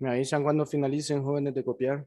Me avisan cuando finalicen, jóvenes, de copiar.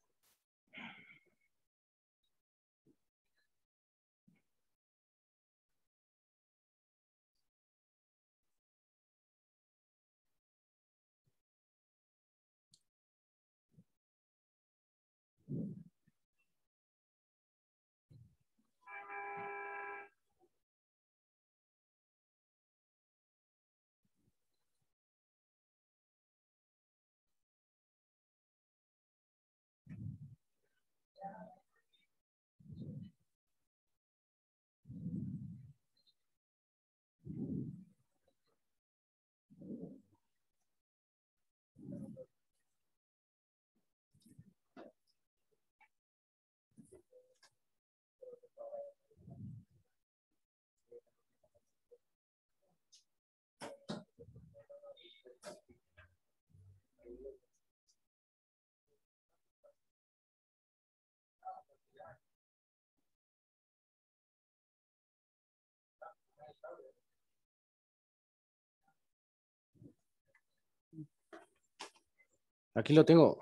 Aquí lo tengo.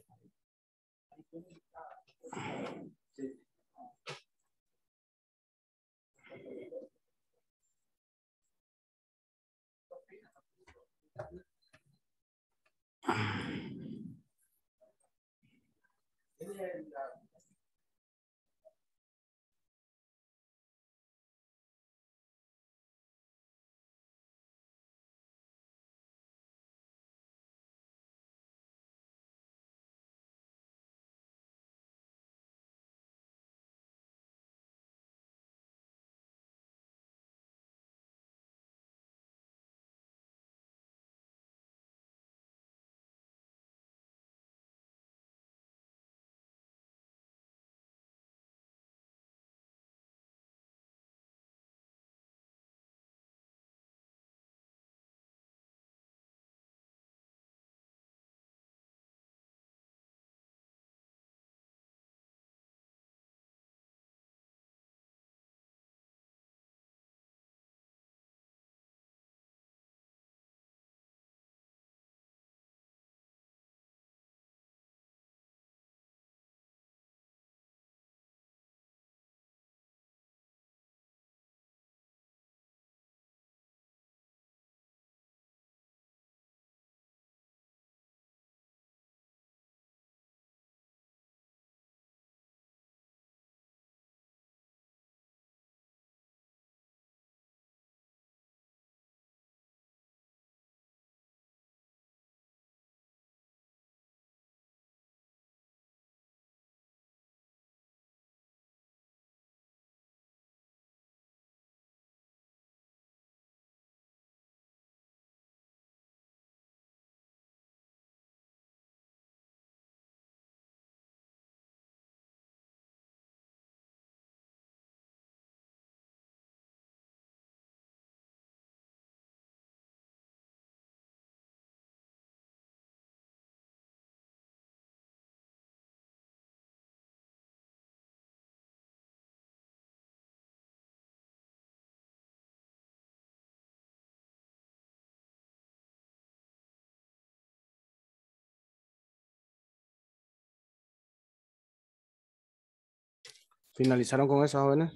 ¿Finalizaron con eso, jóvenes?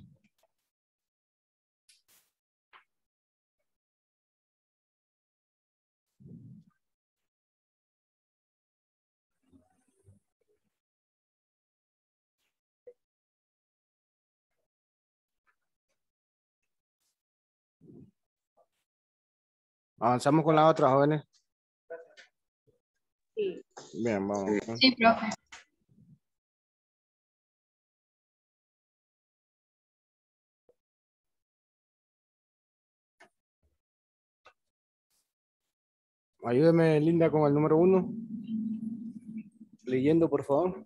Avanzamos con la otra, jóvenes. Sí. Bien, vamos. Sí, profe. Ayúdeme, Linda, con el número 1. Leyendo, por favor.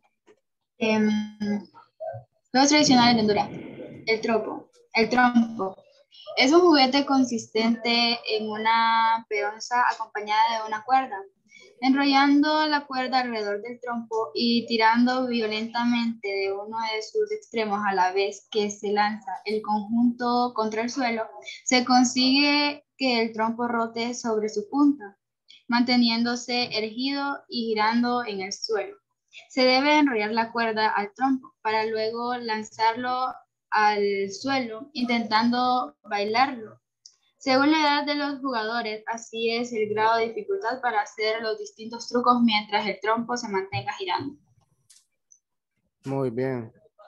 Juegos tradicionales de Honduras. El trompo. El trompo. Es un juguete consistente en una peonza acompañada de una cuerda. Enrollando la cuerda alrededor del trompo y tirando violentamente de uno de sus extremos a la vez que se lanza el conjunto contra el suelo, se consigue que el trompo rote sobre su punta, manteniéndose erguido y girando en el suelo. Se debe enrollar la cuerda al trompo para luego lanzarlo al suelo, intentando bailarlo. Según la edad de los jugadores, así es el grado de dificultad para hacer los distintos trucos mientras el trompo se mantenga girando. Muy bien.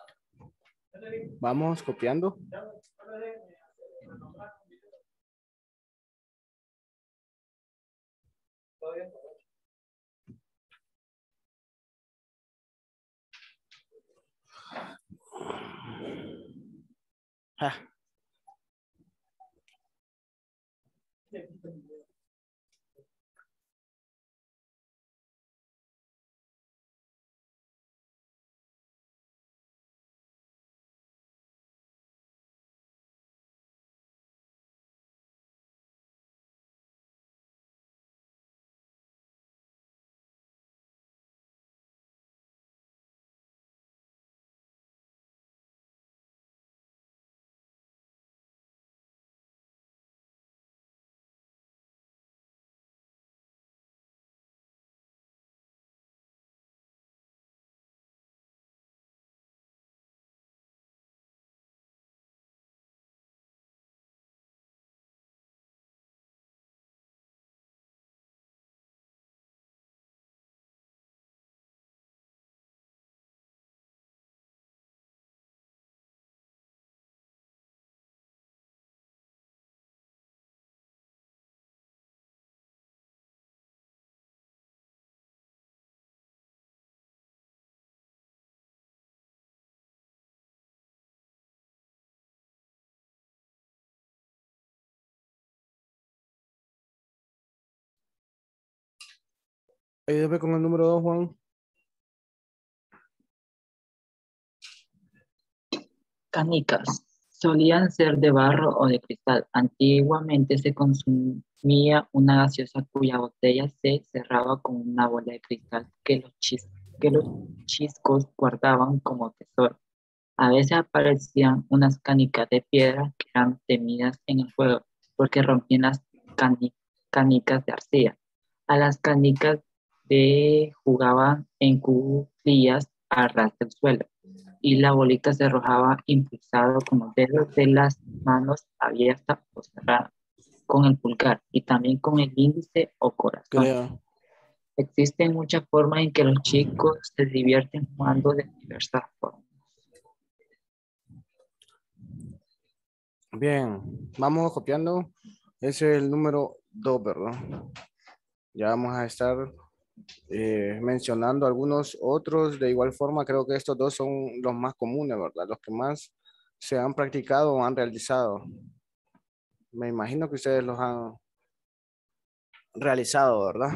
Vamos copiando. Ah, ayúdame con el número 2, Juan. Canicas. Solían ser de barro o de cristal. Antiguamente se consumía una gaseosa cuya botella se cerraba con una bola de cristal que los chiscos guardaban como tesoro. A veces aparecían unas canicas de piedra que eran temidas en el juego porque rompían las canicas de arcilla. A las canicas de jugaban en cuclillas a ras del suelo y la bolita se arrojaba impulsado con los dedos de las manos abiertas o cerradas, con el pulgar y también con el índice o corazón. Creo. Existen muchas formas en que los chicos se divierten jugando de diversas formas. Bien, vamos copiando. Ese es el número 2, ¿verdad? Ya vamos a estar mencionando algunos otros. De igual forma, creo que estos dos son los más comunes, ¿verdad? Los que más se han practicado o han realizado. Me imagino que ustedes los han realizado, ¿verdad?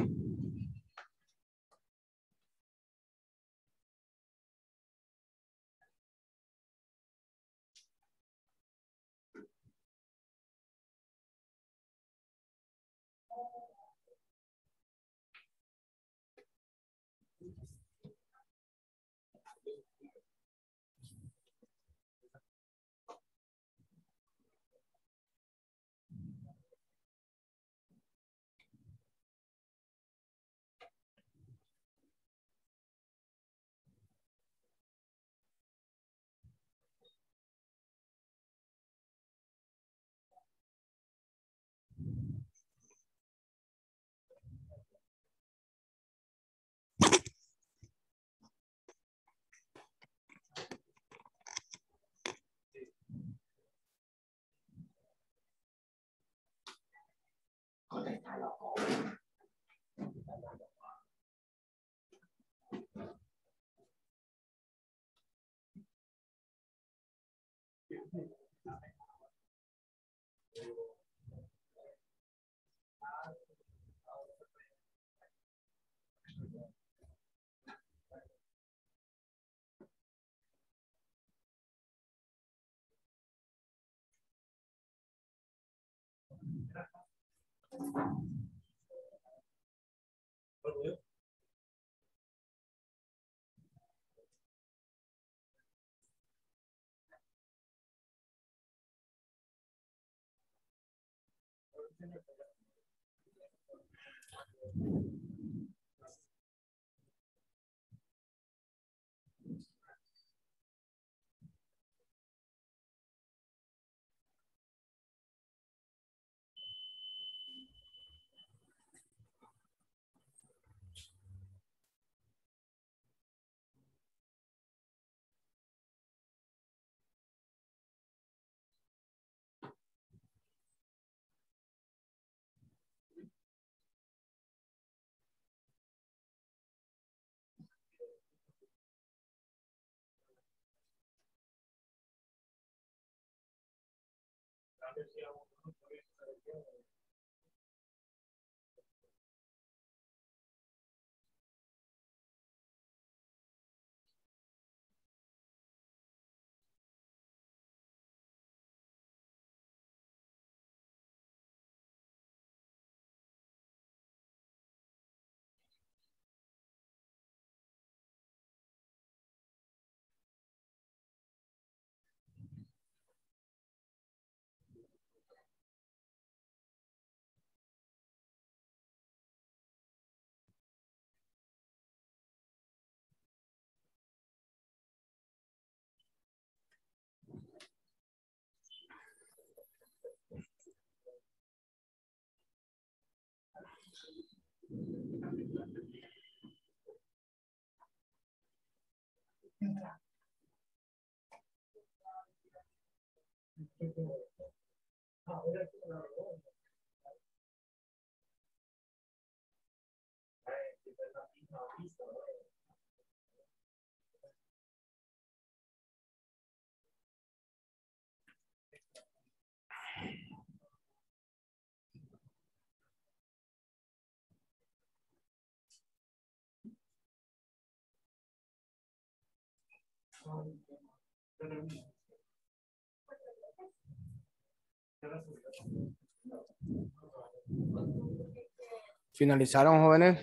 ¿Finalizaron, jóvenes?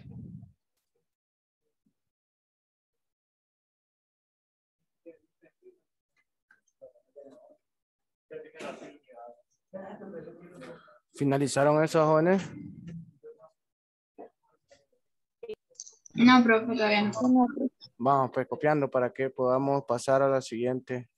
¿Finalizaron eso, jóvenes? No, profe, todavía no. Vamos pues copiando para que podamos pasar a la siguiente.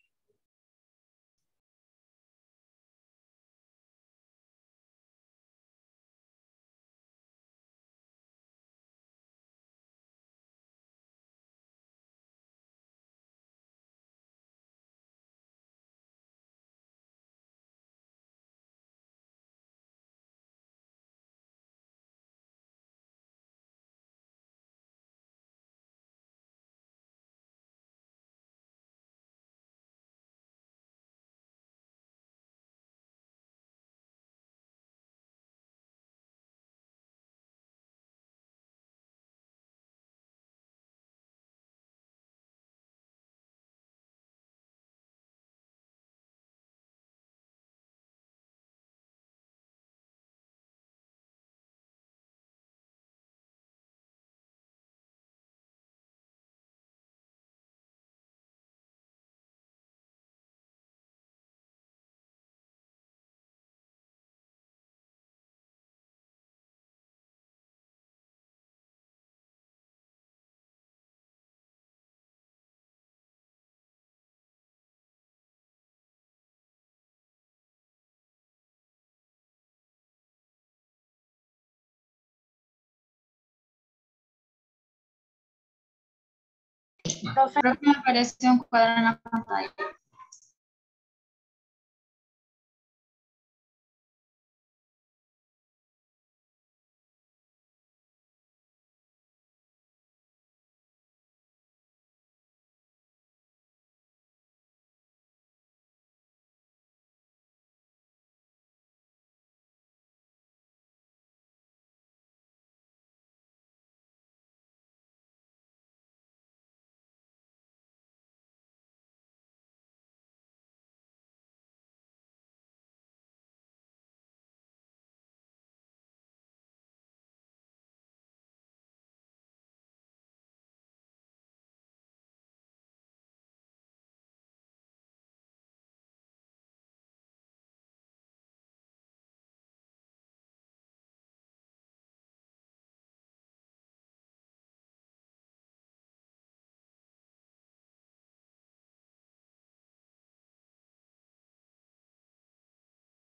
Profe, me aparece un cuadro en la pantalla.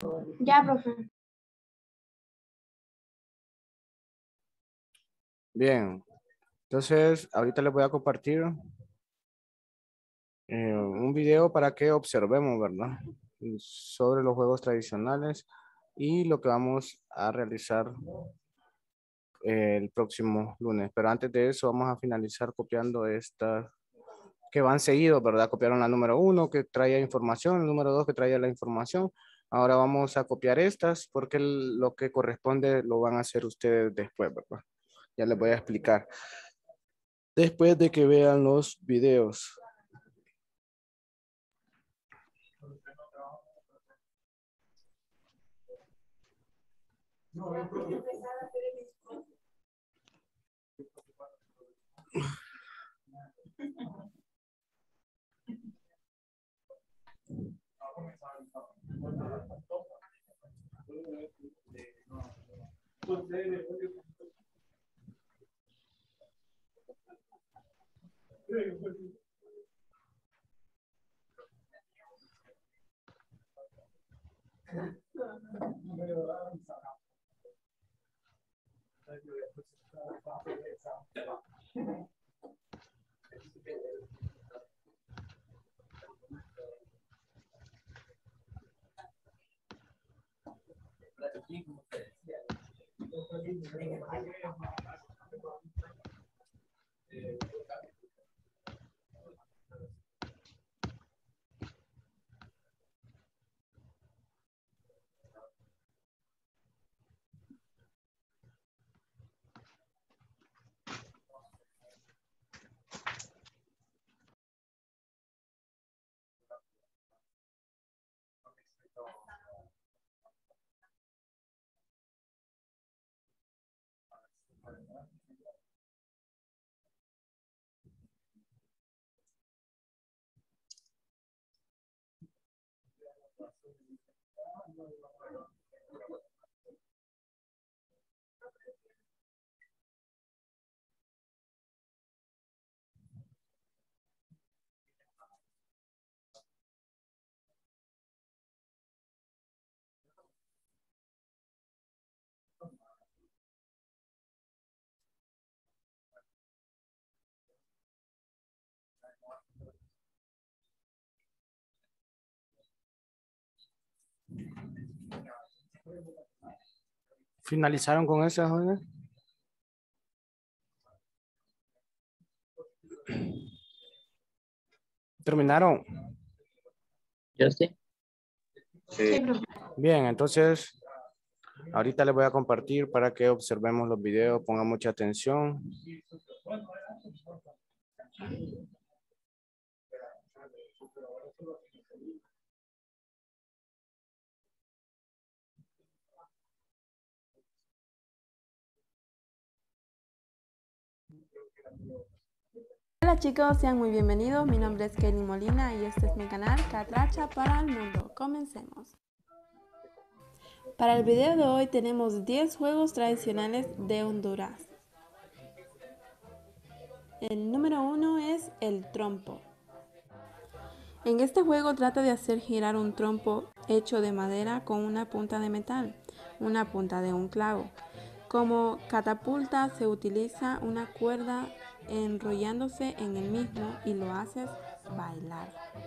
Ya, profe. Bien, entonces ahorita les voy a compartir un video para que observemos, ¿verdad? Sobre los juegos tradicionales y lo que vamos a realizar el próximo lunes. Pero antes de eso vamos a finalizar copiando estas que van seguidos, ¿verdad? Copiaron la número 1 que traía información, el número 2 que traía la información. Ahora vamos a copiar estas porque lo que corresponde lo van a hacer ustedes después, ¿verdad? Ya les voy a explicar. Después de que vean los videos. ¿Finalizaron con esas, jóvenes? ¿Terminaron? Yo sí. Sí, profe. Bien, entonces ahorita les voy a compartir para que observemos los videos, pongan mucha atención. Hola chicos, sean muy bienvenidos. Mi nombre es Kelly Molina y este es mi canal Catracha para el Mundo. Comencemos. Para el video de hoy tenemos 10 juegos tradicionales de Honduras. El número 1 es el trompo. En este juego trata de hacer girar un trompo hecho de madera con una punta de metal, una punta de un clavo. Como catapulta se utiliza una cuerda enrollándose en el mismo y lo haces bailar.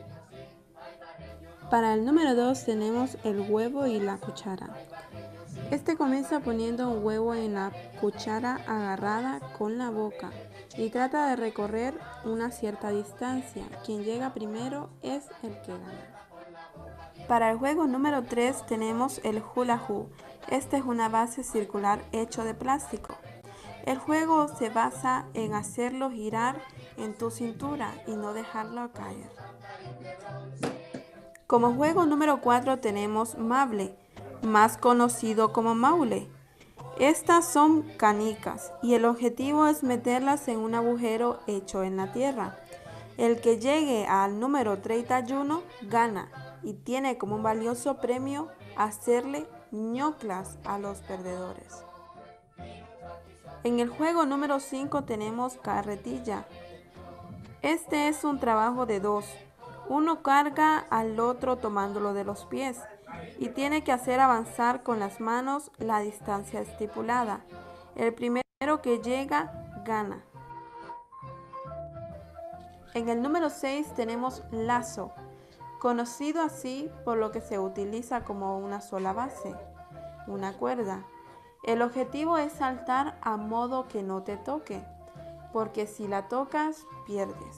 Para el número 2 tenemos el huevo y la cuchara. Este comienza poniendo un huevo en la cuchara agarrada con la boca y trata de recorrer una cierta distancia. Quien llega primero es el que gana. Para el juego número 3 tenemos el hula hoop. Este es una base circular hecho de plástico. El juego se basa en hacerlo girar en tu cintura y no dejarlo caer. Como juego número 4 tenemos Mable, más conocido como Maule. Estas son canicas y el objetivo es meterlas en un agujero hecho en la tierra. El que llegue al número 31 gana y tiene como un valioso premio hacerle ñoclas a los perdedores. En el juego número 5 tenemos Carretilla. Este es un trabajo de dos. Uno carga al otro tomándolo de los pies y tiene que hacer avanzar con las manos la distancia estipulada. El primero que llega, gana. En el número 6 tenemos lazo, conocido así por lo que se utiliza como una sola base, una cuerda. El objetivo es saltar a modo que no te toque, porque si la tocas, pierdes.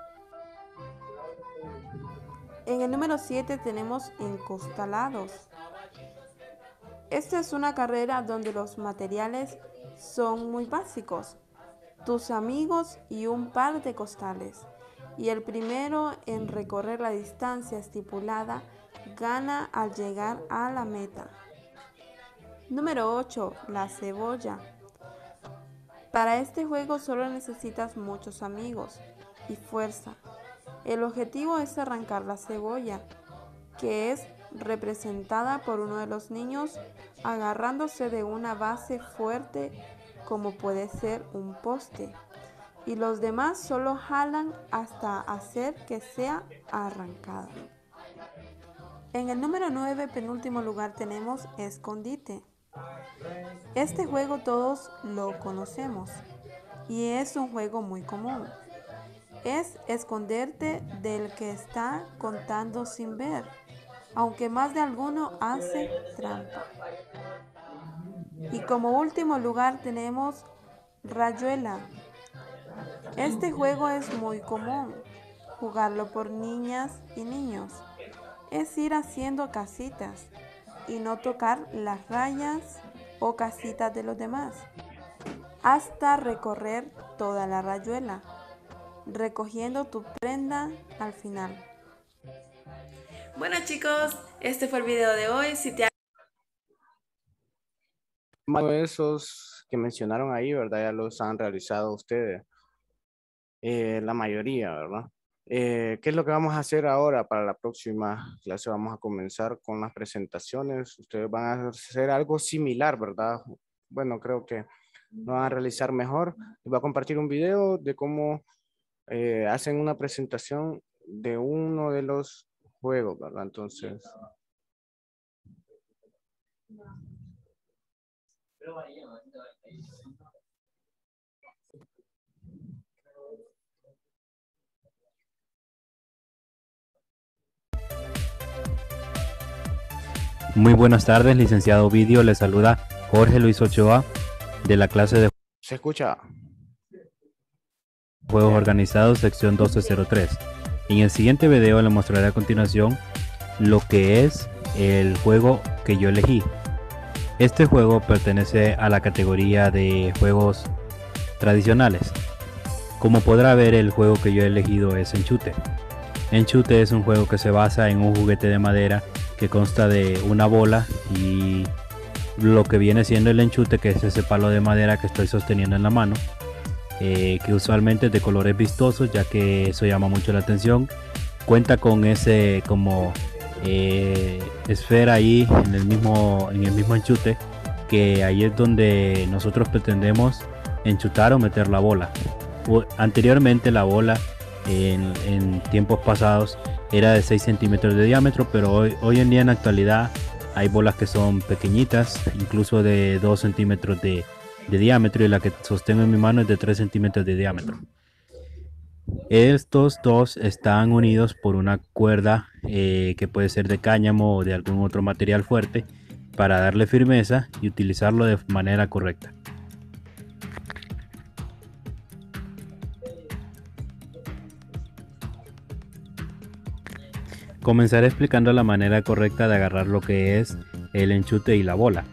En el número 7 tenemos encostalados. Esta es una carrera donde los materiales son muy básicos, tus amigos y un par de costales. Y el primero en recorrer la distancia estipulada gana al llegar a la meta. Número 8. La cebolla. Para este juego solo necesitas muchos amigos y fuerza. El objetivo es arrancar la cebolla, que es representada por uno de los niños agarrándose de una base fuerte como puede ser un poste, y los demás solo jalan hasta hacer que sea arrancada. En el número 9, penúltimo lugar, tenemos escondite. Este juego todos lo conocemos y es un juego muy común. Es esconderte del que está contando sin ver, aunque más de alguno hace trampa. Y como último lugar tenemos rayuela. Este juego es muy común, jugarlo por niñas y niños. Es ir haciendo casitas y no tocar las rayas o casitas de los demás, hasta recorrer toda la rayuela, recogiendo tu prenda al final. Bueno chicos, este fue el video de hoy. Si te Esos que mencionaron ahí, ¿verdad? Ya los han realizado ustedes, la mayoría, ¿verdad? ¿Qué es lo que vamos a hacer ahora para la próxima clase? Vamos a comenzar con las presentaciones. Ustedes van a hacer algo similar, ¿verdad? Bueno, creo que lo van a realizar mejor. Les voy a compartir un video de cómo hacen una presentación de uno de los juegos, ¿verdad? Entonces... Muy buenas tardes, licenciado Ovidio. Le saluda Jorge Luis Ochoa de la clase de ¿Se escucha? Juegos Organizados, sección 1203. En el siguiente video le mostraré a continuación lo que es el juego que yo elegí. Este juego pertenece a la categoría de juegos tradicionales. Como podrá ver, el juego que yo he elegido es Enchute. Enchute es un juego que se basa en un juguete de madera que consta de una bola y lo que viene siendo el enchute, que es ese palo de madera que estoy sosteniendo en la mano, que usualmente es de colores vistosos, ya que eso llama mucho la atención. Cuenta con ese como esfera ahí en el mismo enchute, que ahí es donde nosotros pretendemos enchutar o meter la bola. Anteriormente la bola en tiempos pasados era de 6 centímetros de diámetro, pero hoy en día en la actualidad hay bolas que son pequeñitas, incluso de 2 centímetros de diámetro, y la que sostengo en mi mano es de 3 centímetros de diámetro. Estos dos están unidos por una cuerda que puede ser de cáñamo o de algún otro material fuerte para darle firmeza y utilizarlo de manera correcta. Comenzaré explicando la manera correcta de agarrar lo que es el enchute y la bola.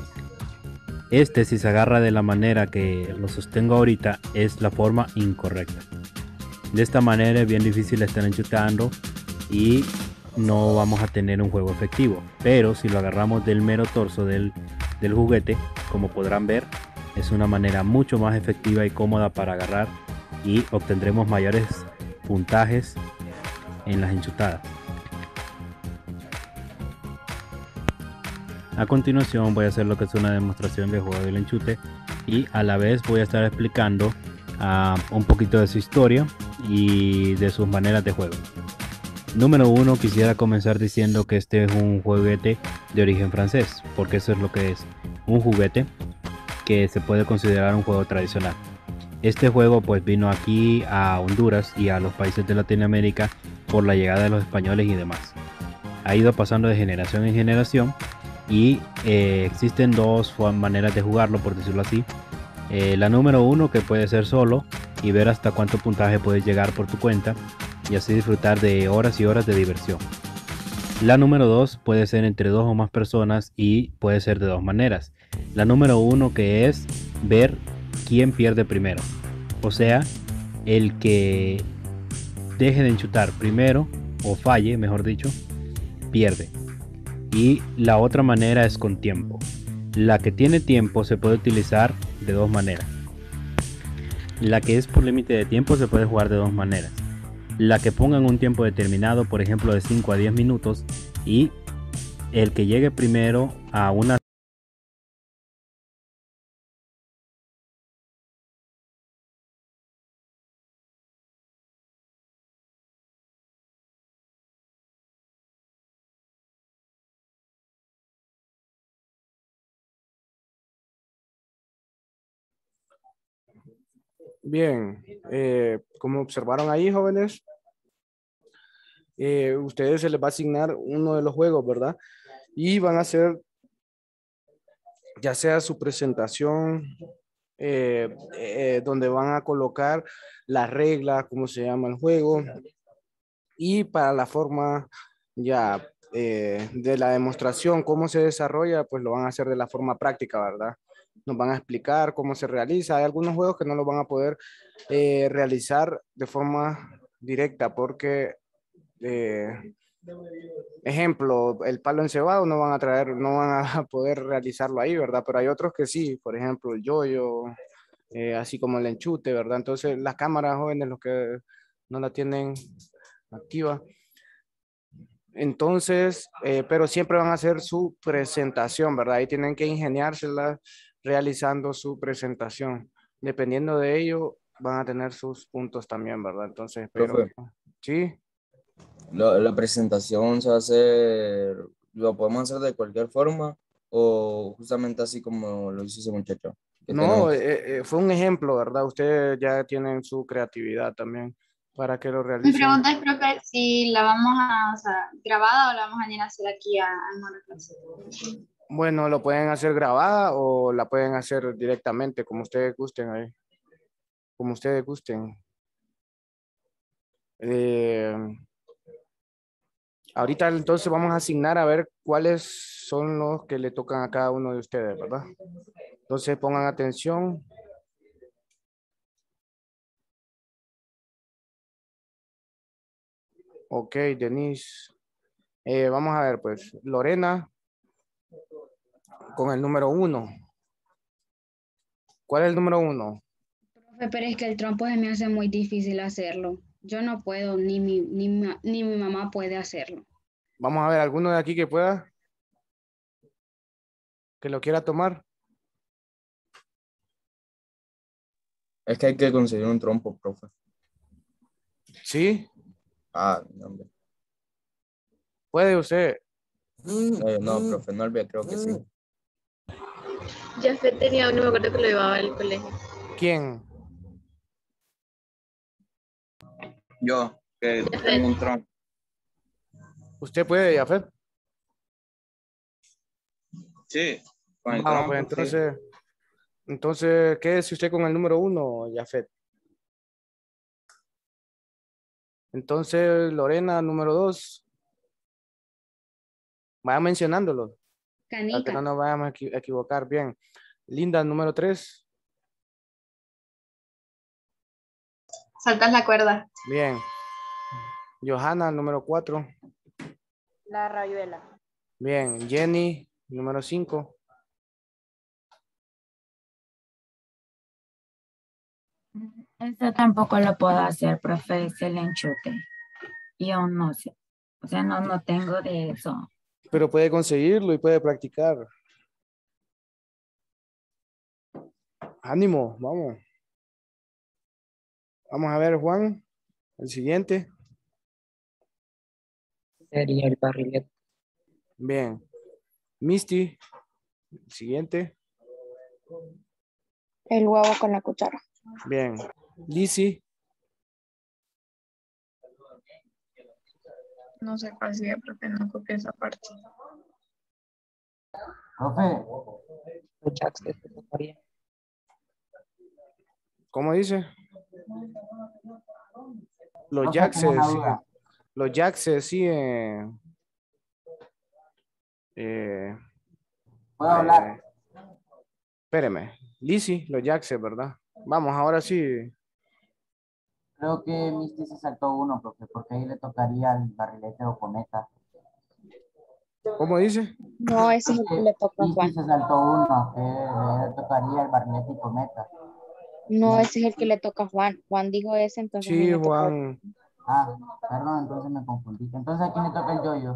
Si se agarra de la manera que lo sostengo ahorita, es la forma incorrecta. De esta manera es bien difícil estar enchutando y no vamos a tener un juego efectivo. Pero si lo agarramos del mero torso del juguete, como podrán ver, es una manera mucho más efectiva y cómoda para agarrar, y obtendremos mayores puntajes en las enchutadas. A continuación voy a hacer lo que es una demostración de juego del enchute, y a la vez voy a estar explicando un poquito de su historia y de sus maneras de juego. Número uno, quisiera comenzar diciendo que este es un juguete de origen francés, porque eso es lo que es, un juguete que se puede considerar un juego tradicional. Este juego pues vino aquí a Honduras y a los países de Latinoamérica por la llegada de los españoles y demás. Ha ido pasando de generación en generación y existen dos maneras de jugarlo, por decirlo así. La número uno, que puede ser solo y ver hasta cuánto puntaje puedes llegar por tu cuenta y así disfrutar de horas y horas de diversión. La número 2 puede ser entre dos o más personas y puede ser de dos maneras. La número uno, que es ver quién pierde primero. O sea, el que deje de enchutar primero o falle, mejor dicho, pierde. Y la otra manera es con tiempo. La que tiene tiempo se puede utilizar de dos maneras. La que es por límite de tiempo se puede jugar de dos maneras. La que pongan un tiempo determinado, por ejemplo de 5 a 10 minutos, y el que llegue primero a una... Bien, como observaron ahí, jóvenes, ustedes se les va a asignar uno de los juegos, ¿verdad? Y van a hacer ya sea su presentación, donde van a colocar las reglas, cómo se llama el juego, y para la forma ya de la demostración, cómo se desarrolla, pues lo van a hacer de la forma práctica, ¿verdad? Nos van a explicar cómo se realiza. Hay algunos juegos que no lo van a poder realizar de forma directa porque eh, ejemplo, el palo encebado no van a traer, no van a poder realizarlo ahí, ¿verdad? Pero hay otros que sí, por ejemplo, el yoyo, así como el enchute, ¿verdad? Entonces, las cámaras jóvenes, los que no la tienen activa, entonces, pero siempre van a hacer su presentación, ¿verdad? Ahí tienen que ingeniársela realizando su presentación. Dependiendo de ello, van a tener sus puntos también, ¿verdad? Entonces, espero Profe, que... Sí. la presentación se va a hacer, lo podemos hacer de cualquier forma o justamente así como lo hizo ese muchacho. Que No, tenemos, fue un ejemplo, ¿verdad? Ustedes ya tienen su creatividad también para que lo Mi realicen. pregunta es, profe, si la vamos a, o sea, grabada o la vamos a venir a hacer aquí a una clase. Bueno, lo pueden hacer grabada o la pueden hacer directamente, como ustedes gusten ahí, como ustedes gusten. Eh, ahorita entonces vamos a asignar a ver cuáles son los que le tocan a cada uno de ustedes, ¿verdad? Entonces pongan atención. Ok, Denise. Vamos a ver, pues, Lorena con el número uno. ¿Cuál es el número uno? Profe, pero es que el trompo se me hace muy difícil hacerlo. Yo no puedo, ni mi mamá puede hacerlo. Vamos a ver, ¿alguno de aquí que pueda, que lo quiera tomar? es que hay que conseguir un trompo, profe. Sí, Ah, no, hombre. puede usted. No, profe, no olvide, creo que sí. Ya tenía uno, me acuerdo que lo llevaba al colegio. ¿Quién? Yo, que Jafet. tengo un trompo. ¿Usted puede, Jafet? Sí, con el Vamos, pues trompo, sí. entonces, quédese usted con el número uno, Jafet. Entonces, Lorena, número dos. Vaya mencionándolo, para que no Canicas. nos vayamos a equivocar bien. Linda, número tres. Saltas la cuerda. Bien. Johanna, número cuatro. La rayuela. Bien. Jenny, número cinco. Eso tampoco lo puedo hacer, profe, es el enchute. Yo no sé. O sea, no tengo de eso. Pero puede conseguirlo y puede practicar. Ánimo, vamos. Vamos a ver, Juan, el siguiente. Sería el barrilete. Bien. Misty, siguiente. El huevo con la cuchara. Bien. Lizzy, No sé cuál sigue, profe, no copié esa parte. Profe, Los jaxes se tocaría. ¿cómo dice? Los profe, tengo una jaxes, sí. duda. Los jaxes, sí. Eh, ¿Puedo hablar? espéreme. Lizzy, los jaxes, ¿verdad? Vamos, ahora sí. Creo que Misty se saltó uno, profe, porque ahí le tocaría el barrilete o cometa. ¿Cómo dice? No, ese es el que le toca a Misty Juan. se saltó uno, que le tocaría el barrilete y cometa. No, ese es el que le toca a Juan. Juan dijo ese, entonces a mí Sí, me toca. Juan. Ah, perdón, entonces me confundí. Entonces, ¿a quién le toca el yoyo?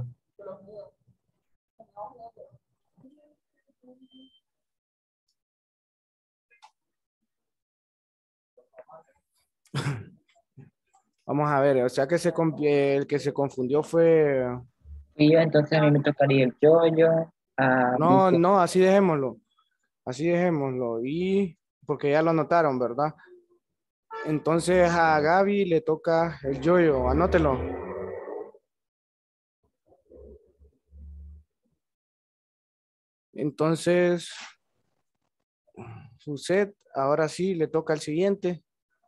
Vamos a ver, o sea que el que se confundió fue... Y yo, entonces a mí me tocaría el yoyo. A No, Lizzy, no, así dejémoslo. Así dejémoslo. Y porque ya lo anotaron, ¿verdad? Entonces a Gaby le toca el yoyo. Anótelo. Entonces, Suset, ahora sí le toca al siguiente.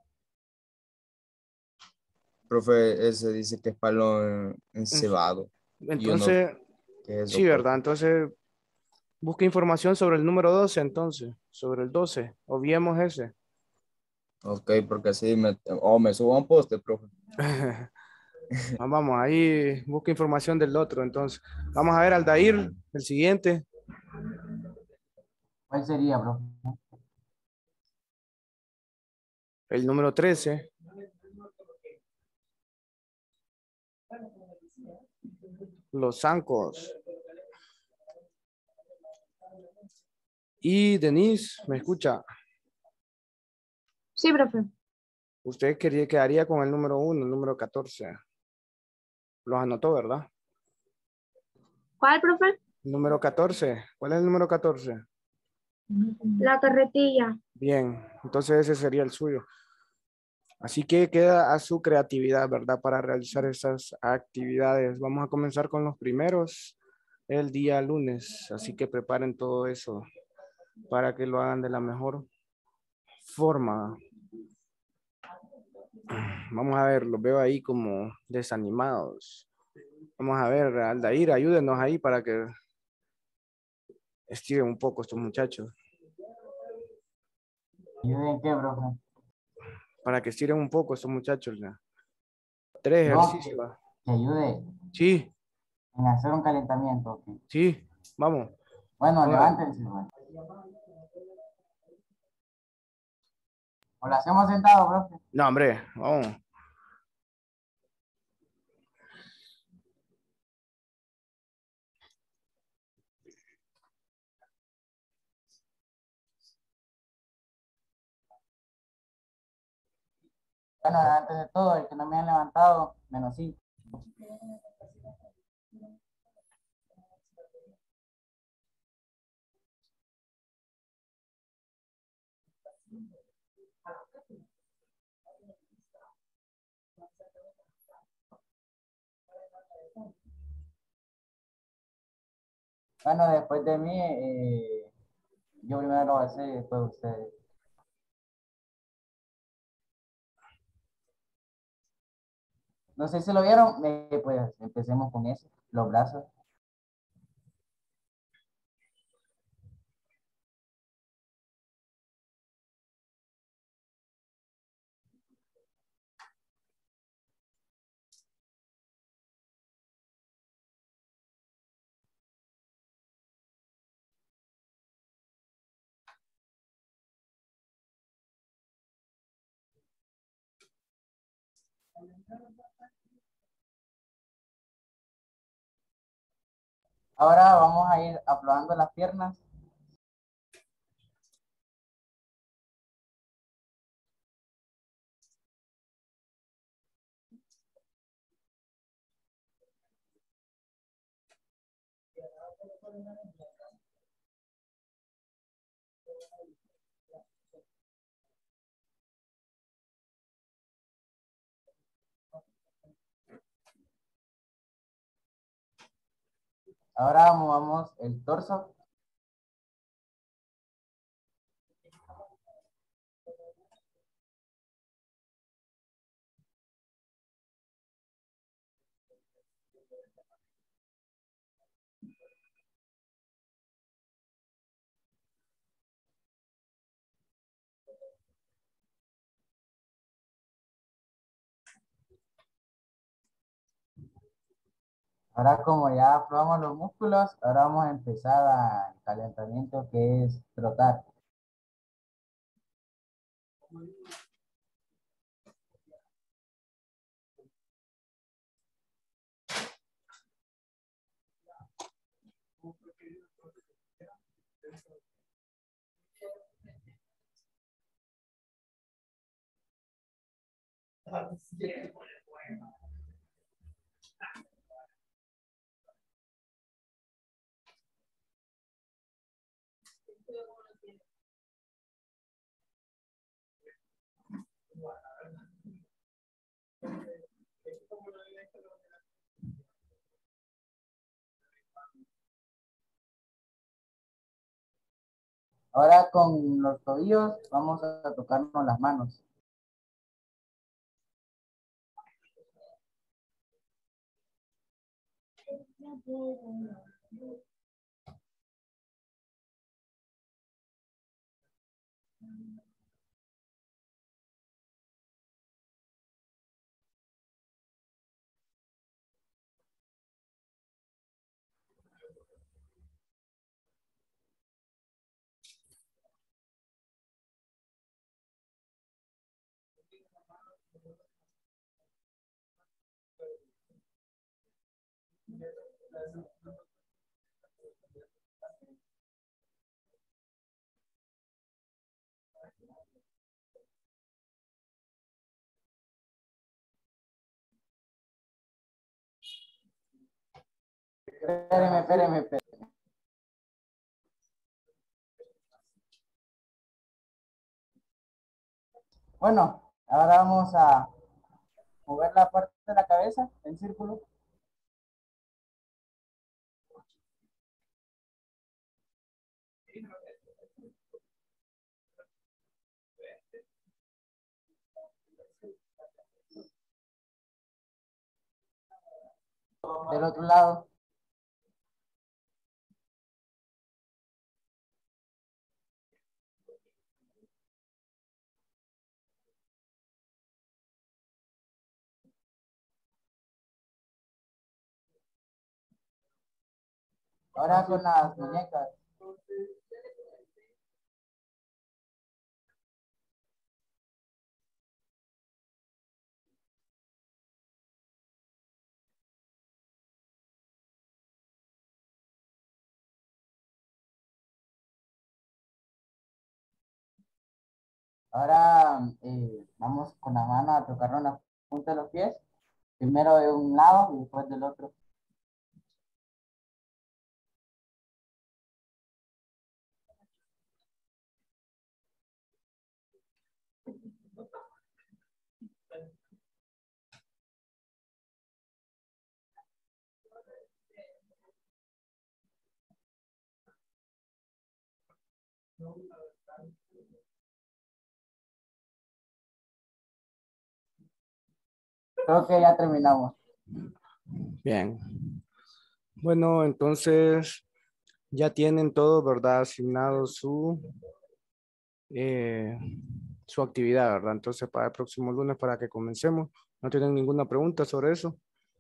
Profe, ese dice que es palo encebado. Y yo no sé Entonces, qué es sí, eso, ¿verdad? profe. Entonces, busca información sobre el número 12, entonces, sobre el 12. Obviemos ese. Ok, porque así me subo a un poste, profe. Vamos, ahí busca información del otro, entonces. Vamos a ver, Aldair, el siguiente, ¿Cuál sería, profe? el número 13. Los zancos. Y Denise, ¿me escucha? Sí, profe. Usted quedaría con el número 1, el número 14. Los anotó, ¿verdad? ¿Cuál, profe? El número 14. ¿Cuál es el número 14? La carretilla. Bien, entonces ese sería el suyo. Así que queda a su creatividad, ¿verdad? Para realizar esas actividades. Vamos a comenzar con los primeros el día lunes. Así que preparen todo eso para que lo hagan de la mejor forma. Vamos a ver, los veo ahí como desanimados. Vamos a ver, Aldair, ayúdenos ahí para que estiren un poco estos muchachos. ¿Ayuden qué, profe? Para que estiren un poco estos muchachos. ¿Ya? 3 No, ejercicios. que ayude Sí, en hacer un calentamiento. Ok. sí, vamos. Bueno, Póngale. levántense. Bueno. ¿O lo hacemos sentado, profe? No, hombre, vamos. Bueno, antes de todo, el que no me han levantado, -5. Bueno, después de mí, yo primero lo voy a hacer y después ustedes. No sé si lo vieron, pues empecemos con eso, los brazos. Ahora vamos a ir aflojando las piernas. Ahora movamos el torso. Ahora como ya aflojamos los músculos, ahora vamos a empezar el calentamiento que es trotar. Ahora con los tobillos vamos a tocarnos las manos. Espéreme. Bueno, ahora vamos a mover la parte de la cabeza en círculo. Del otro lado. Ahora con las muñecas. Ahora vamos con la mano a tocarnos la punta de los pies. Primero de un lado y después del otro. Creo que ya terminamos. Bien. Bueno, entonces ya tienen todo, ¿verdad? Asignado su actividad, ¿verdad? Entonces para el próximo lunes, para que comencemos. ¿No tienen ninguna pregunta sobre eso?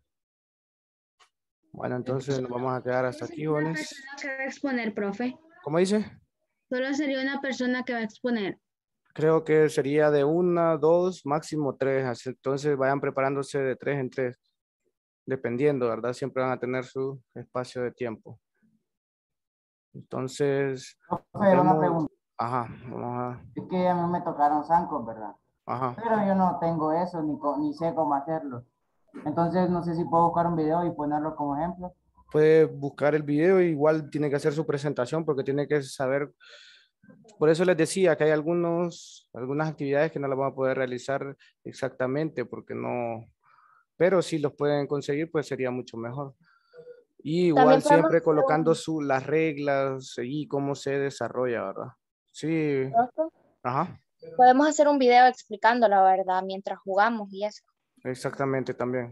Bueno, entonces nos vamos a quedar hasta aquí, Una jóvenes. persona que va a exponer, profe. ¿Cómo dice? Solo sería una persona que va a exponer. Creo que sería de una, dos, máximo tres. Así, entonces vayan preparándose de tres en tres, dependiendo, ¿verdad? Siempre van a tener su espacio de tiempo. Entonces, Profe, una pregunta. Ajá, vamos a... Es que a mí me tocaron zancos, ¿verdad? Ajá. Pero yo no tengo eso, ni sé cómo hacerlo. Entonces, no sé si puedo buscar un video y ponerlo como ejemplo. puede buscar el video, igual tiene que hacer su presentación porque tiene que saber. Por eso les decía que hay algunas actividades que no las vamos a poder realizar exactamente porque no, pero si los pueden conseguir, pues sería mucho mejor. Y igual También podemos siempre hacer colocando las reglas y cómo se desarrolla, ¿verdad? Sí, profe, ajá, podemos hacer un video explicándolo, ¿verdad? Mientras jugamos y eso. exactamente también.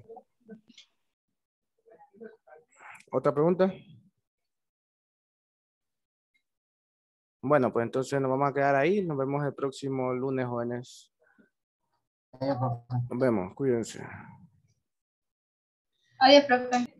¿Otra pregunta? Bueno, pues entonces nos vamos a quedar ahí. Nos vemos el próximo lunes, jóvenes. Profe. Nos vemos, cuídense. Adiós, profe.